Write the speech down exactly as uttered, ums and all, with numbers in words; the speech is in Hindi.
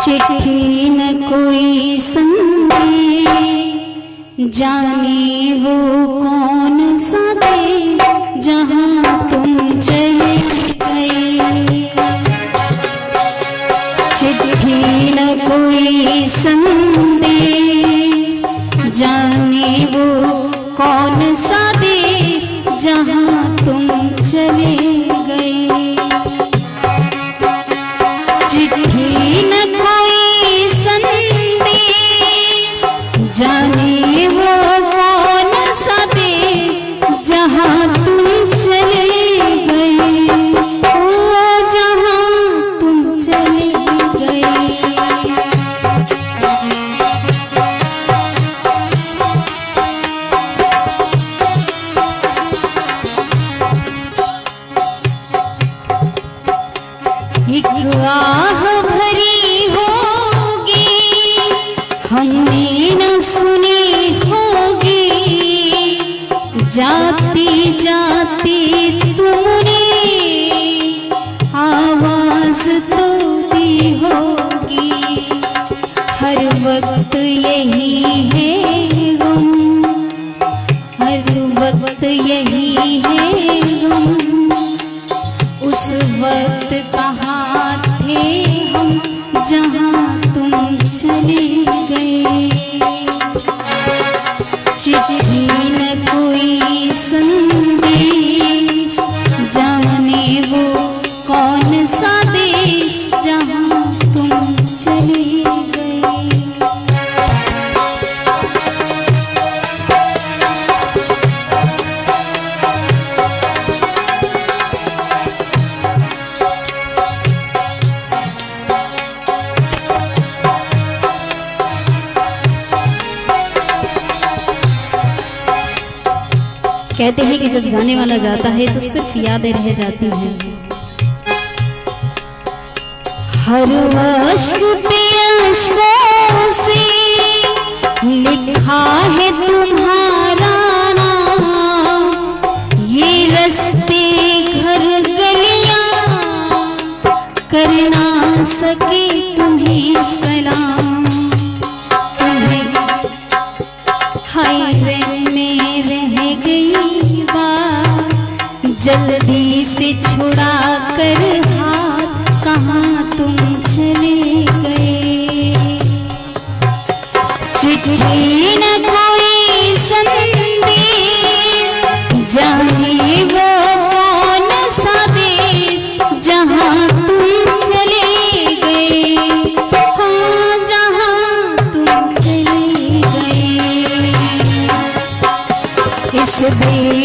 चिट्ठी न कोई संदेश, जाने वो कौन सा देश जहाँ तुम चले गए। चिट्ठी न कोई संदेश, जाने वो कौन सा देश जहाँ तुम चले गए। चिट्ठी न कोई संदेश, जाने वो कौन सा देश जहाँ तुम चले गए, ओ जहाँ तुम चले गए। एक आह भरी होगी हमने न सुनी होगी, जाती जाती तुमने आवाज तो दी होगी। हर वक्त यही है गम, हर वक्त यही है गम। उस वक्त कहाँ थे हम जहाँ तुम चले गए। चिट्ठी न कोई संदेश, जाने वो कौन सा देश जहाँ तुम चले गए। कहते हैं कि जब जाने वाला जाता है तो सिर्फ यादें रह जाती हैं। हर अश्क पे अश्कों से लिखा है तुम्हारा नाम, ये रस्ते घर गलियां कर ना सके तुम्हें सलाम। तुम्हें हाय रे में रह गई बात, जल्दी से छुड़ा कर हाथ कहाँ तुम चले गए। चिट्ठी न कोई संदेश, जाने वो कौन सा देश जहाँ तुम चले गए, हाँ जहाँ तुम चले गए। इस